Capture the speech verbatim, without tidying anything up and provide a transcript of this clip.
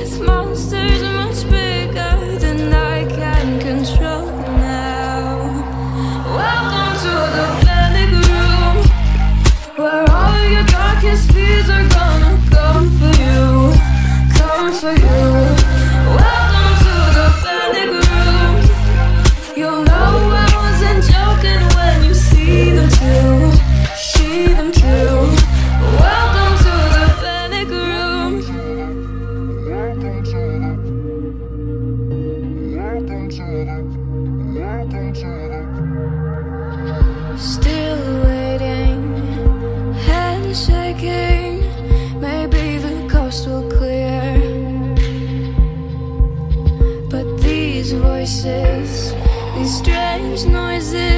These monsters are much bigger than I can control now. Welcome to the panic room, where all your darkest fears are gonna come for you, come for you. Welcome to the panic room. You'll know I wasn't joking when you see them too, see them too. Welcome to the panic room. Welcome to the, welcome to the, welcome to the. Still waiting, hands shaking. Maybe the coast will clear, but these voices, these strange noises